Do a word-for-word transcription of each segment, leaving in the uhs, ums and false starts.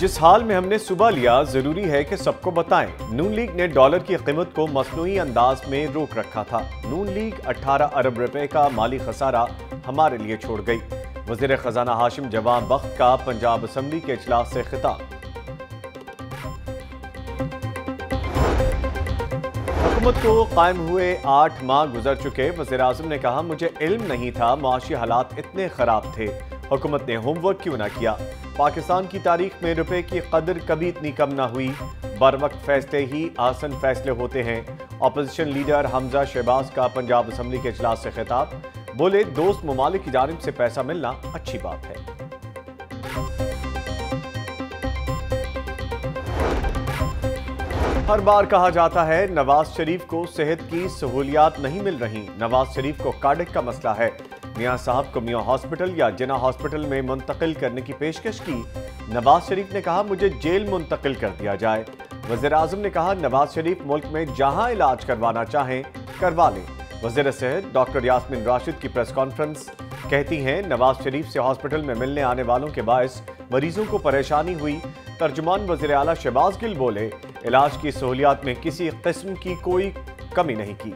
जिस हाल में हमने सुबह लिया, जरूरी है कि सबको बताएं। नून लीग ने डॉलर की कीमत को मसनूई अंदाज में रोक रखा था। नून लीग अठारह अरब रुपए का माली खसारा हमारे लिए छोड़ गई। वजीर खजाना हाशिम जवान बख्त का पंजाब असम्बली के इजलास से खिताब। हुकूमत को कायम हुए आठ माह गुजर चुके। वज़ीर आज़म ने कहा, मुझे इल्म नहीं था माशी हालात इतने खराब थे। हुकूमत ने होमवर्क क्यों ना किया। पाकिस्तान की तारीख में रुपए की कदर कभी इतनी कम ना हुई। बर वक्त फैसले ही आसन फैसले होते हैं। अपोजिशन लीडर हमजा शहबाज का पंजाब असम्बली के इजलास से खिताब। बोले, दोस्त ममालिक की जानिब से पैसा मिलना अच्छी बात है। हर बार कहा जाता है नवाज शरीफ को सेहत की सहूलियात नहीं मिल रही। नवाज शरीफ को कार्डिक का मसला है। मियां साहब को मियां हॉस्पिटल या जिना हॉस्पिटल में मुंतकिल करने की पेशकश की। नवाज शरीफ ने कहा, मुझे जेल मुंतकिल कर दिया जाए। वज़ीर आज़म ने कहा, नवाज शरीफ मुल्क में जहां इलाज करवाना चाहें करवा लें। वज़ीर सेहत डॉक्टर यास्मीन राशिद की प्रेस कॉन्फ्रेंस। कहती हैं, नवाज शरीफ से हॉस्पिटल में मिलने आने वालों के बायस मरीजों को परेशानी हुई। तर्जुमान वज़ीर आला शहबाज गिल बोले, इलाज की सहूलियात में किसी किस्म की कोई कमी नहीं की।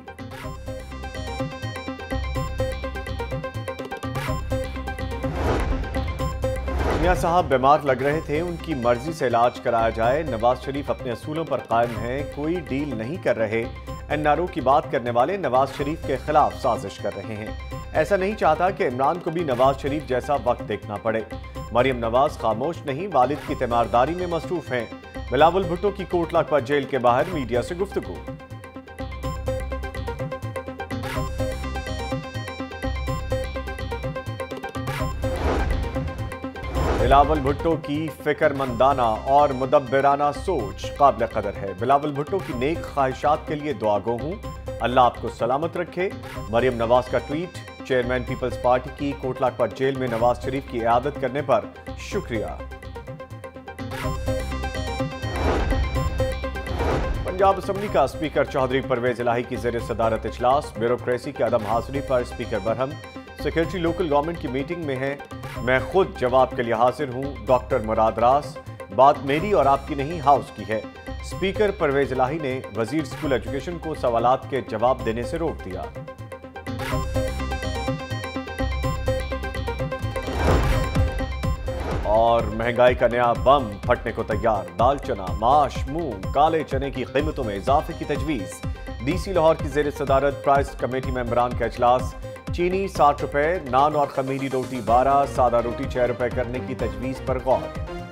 मियां साहब बीमार लग रहे थे, उनकी मर्जी से इलाज कराया जाए। नवाज शरीफ अपने असूलों पर कायम हैं, कोई डील नहीं कर रहे। एन आर ओ की बात करने वाले नवाज शरीफ के खिलाफ साजिश कर रहे हैं। ऐसा नहीं चाहता कि इमरान को भी नवाज शरीफ जैसा वक्त देखना पड़े। मरियम नवाज खामोश नहीं, वालिद की तीमारदारी में मसरूफ हैं। बिलावल भुट्टो की कोटलाखपत जेल के बाहर मीडिया से गुफ्तगू। बिलावल भुट्टो की फिक्रमंदाना और मुदब्बिराना सोच काबिल कदर है। बिलावल भुट्टो की नेक ख्वाहिशात के लिए दुआगो हूँ, अल्लाह आपको सलामत रखे। मरियम नवाज का ट्वीट। चेयरमैन पीपल्स पार्टी की कोटलाखपत जेल में नवाज शरीफ की इयादत करने पर शुक्रिया। पंजाब असम्बली का स्पीकर चौधरी परवेज इलाही की ज़ेर सदारत इजलास। ब्यूरोक्रेसी की अदम हाजिरी पर स्पीकर बरहम। सेक्रेटरी लोकल गवर्नमेंट की मीटिंग में है, मैं खुद जवाब के लिए हाजिर हूं। डॉक्टर मुराद रास, बात मेरी और आपकी नहीं, हाउस की है। स्पीकर परवेज इलाही ने वजीर स्कूल एजुकेशन को सवालात के जवाब देने से रोक दिया। और महंगाई का नया बम फटने को तैयार। दाल चना, माश, मूंग, काले चने की कीमतों में इजाफे की तजवीज। डीसी लाहौर की ज़ेर सदारत प्राइस कमेटी मेंबरान का इजलास। चीनी साठ रुपए, नान और खमीरी रोटी बारह, सादा रोटी छह रुपए करने की तजवीज पर गौर।